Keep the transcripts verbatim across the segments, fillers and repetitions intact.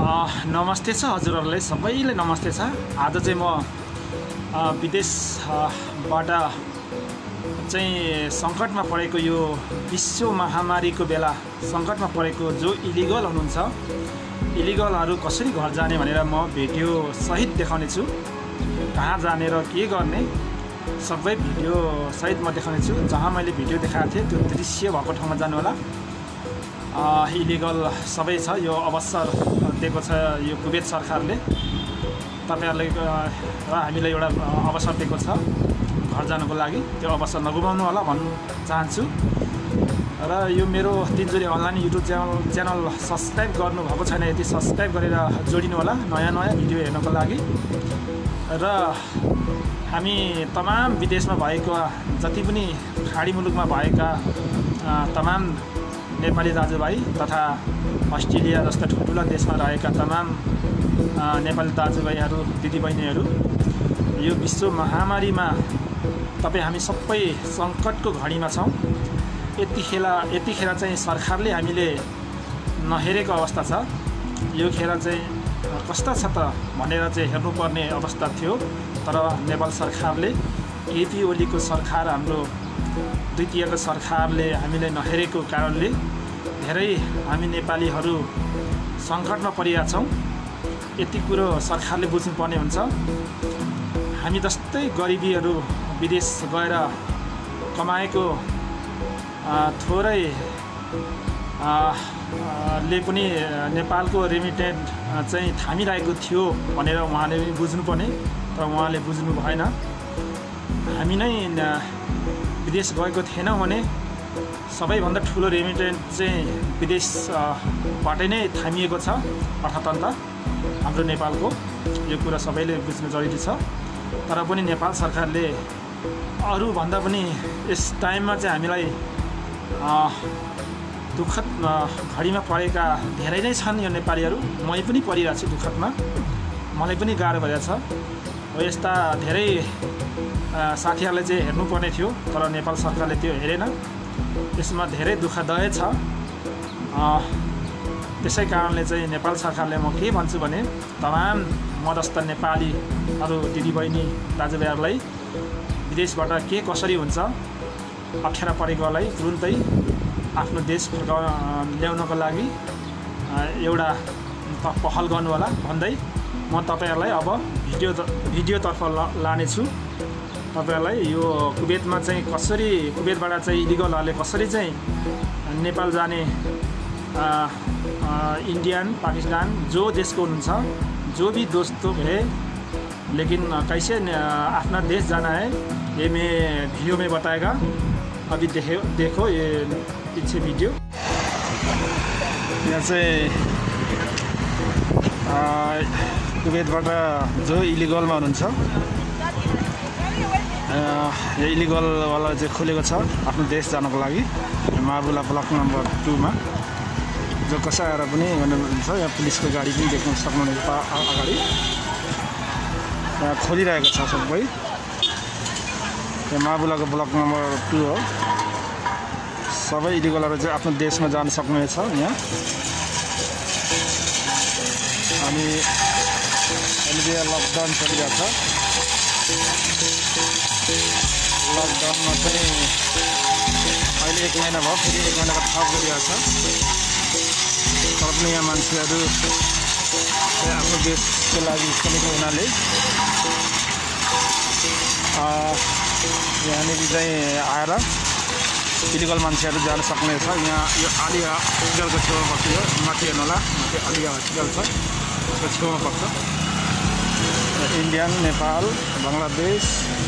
नमस्ते छ हजुरहरुलाई सबैले नमस्ते छ। आज चाहिँ म विदेशबाट चाहिँ संकटमा परेको यो विश्व महामारीको बेला संकटमा परेको जो इलिगल हुनुहुन्छ इलिगलहरु कसरी घर जाने भनेर म भिडियो सहित देखाउने छु। कहाँ जाने र के गर्ने सबै भिडियो सहित म देखाउने छु। जहाँ मैले भिडियो देखाएको थिएँ त्यो दृश्य भएको ठाउँमा जानु होला। इलिगल सबै छ। यो अबसर दिएको छ यो कुवेत सरकारले। तपाईहरुले र हामीलाई एउटा अवसर दिएको छ घर जानको लागि। त्यो अवसर नगुमाउनु होला भन्न चाहन्छु। र यो मेरो Tinjure online YouTube channel channel subscribe गर्नु भएको छैन यदि सब्स्क्राइब गरेर जोडिनु होला नयाँ नयाँ भिडियो हेर्नको लागि। र हामी तमाम विदेशमा भएका जति पनि खाडी मुलुकमा भएका तमाम नेपाली दाजुभाइ तथा अस्ट्रेलिया जस्ता ठुला देशमा रहेका तमाम नेपाली दाजुभाइहरू दिदीबहिनीहरू यो विश्व महामारीमा तपाईँ हामी सबै सङ्कटको घडीमा छौँ। यतिखेर यतिखेर चाहिँ सरकारले हामीले नहेरेको अवस्था छ। यो खेर चाहिँ कस्ता छ त भनेर चाहिँ हेर्नुपर्ने अवस्था थियो। तर नेपाल सरकारले केपी ओलीको सरकार हाम्रो द्वितीयको सरकारले हामीले नहेरेको कारणले धेरै हामी नेपालीहरू सङ्कटमा परिरहेका छौँ। यति कुरो सरकारले बुझ्नुपर्ने हुन्छ। हामी जस्तै गरिबीहरू विदेश गएर कमाएको थोरै ले पनि नेपालको रेमिटेन्ट चाहिँ थामिरहेको थियो भनेर उहाँले बुझ्नुपर्ने। तर उहाँले बुझ्नु भएन। हामी नै विदेश गएको थिएनौँ भने सबैभन्दा ठुलो रेमिटेन्ट चाहिँ विदेशबाटै नै थामिएको छ अर्थतन्त्र हाम्रो नेपालको। यो कुरा सबैले बुझ्नु जरुरी छ। तर पनि नेपाल सरकारले अरूभन्दा पनि यस टाइममा चाहिँ हामीलाई दुःखद घडीमा परेका धेरै नै छन् यो नेपालीहरू। मै पनि परिरहेको छु दुःखदमा। मलाई पनि गाह्रो भइरहेछ। हो यस्ता धेरै साथीहरूले चाहिँ हेर्नुपर्ने थियो तर नेपाल सरकारले त्यो हेरेन। यसमा धेरै दुःखदायक छ। त्यसै कारणले चाहिँ नेपाल सरकारले म के भन्छु भने तमाम म जस्ता नेपालीहरू दिदीबहिनी दाजुभाइहरूलाई विदेशबाट के कसरी हुन्छ अप्ठ्यारो परेकोलाई तुरुन्तै आफ्नो देश फर्का ल्याउनको लागि एउटा पहल गर्नु होला भन्दै म तपाईहरुलाई अब भिडियो भिडियोतर्फ लानेछु। तपाईहरुलाई यो कुवेतमा चाहिँ कसरी कुवेतबाट चाहिँ इलिगलहरूले कसरी चाहिँ नेपाल जाने इंडियन पाकिस्तान जो देश को हुनुहुन्छ जो भी दोस्तों है लेकिन कैसे अपना देश जाना है ये मैं वीडियो में बताएगा। अभी देखो देखो ये पीछे वीडियो। यहाँ से कुवेतबाट जो इलिगलमा हुनुहुन्छ यो इलिगल वाला चाहिँ खोलेको छ आफ्नो देश जानको लागि माबुला ब्लक नम्बर टू मा। जो कसै आएर पनि भन्नुहुन्छ यहाँ पुलिसको गाडी पनि देख्न सक्नुहुन्छ अगाडि यहाँ खोलिरहेको छ सबै। यहाँ माबुलाको ब्लक नम्बर टू हो। सबै इलिगलहरू चाहिँ आफ्नो देशमा जान सक्नुहुनेछ। यहाँ अनि अहिले लकडाउन चलिरहेको छ। लकडाउनमा चाहिँ अहिले एक महिना भयो फेरि एक महिनाको थप गरिरहेको छ। तर पनि यहाँ मान्छेहरू आफ्नो देशको लागि खोलेको हुनाले यहाँनिर चाहिँ आएर इलिगल मान्छेहरू जान सक्नेछ। यहाँ यो आलिया हस्पिटलको छेउमा पर्छ। यो माथि हेर्नु होला माथि आलिया हस्पिटल छ त्यसको छेउमा पर्छ। इन्डियन नेपाल बङ्गलादेश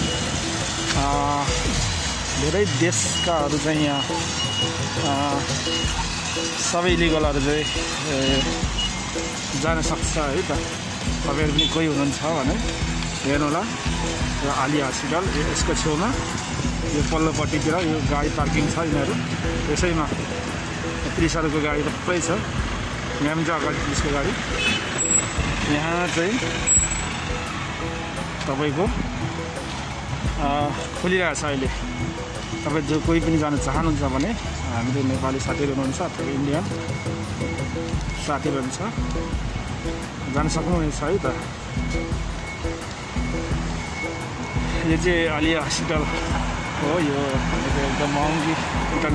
धेरै देशकाहरू चाहिँ यहाँ सबै इलिगलहरू चाहिँ जान सक्छ है त। तपाईँहरू पनि कोही हुनुहुन्छ भने हेर्नु होला। यो आलिया हस्पिटल यसको छेउमा यो पल्लोपट्टितिर यो गाडी पार्किङ छ। यिनीहरू यसैमा पुलिसहरूको गाडी थुप्रै छ। यहाँ पनि छ अगाडि पुलिसको गाडी। यहाँ चाहिँ तपाईँको खोलिरहेको छ अहिले। तपाईँ जो कोही पनि जान चाहनुहुन्छ भने हाम्रो नेपाली साथीहरू हुनुहुन्छ अथवा इन्डियन साथीहरू हुन्छ जान सक्नुहुनेछ है त। यो चाहिँ अलि हस्पिटल हो, यो एकदम महँगी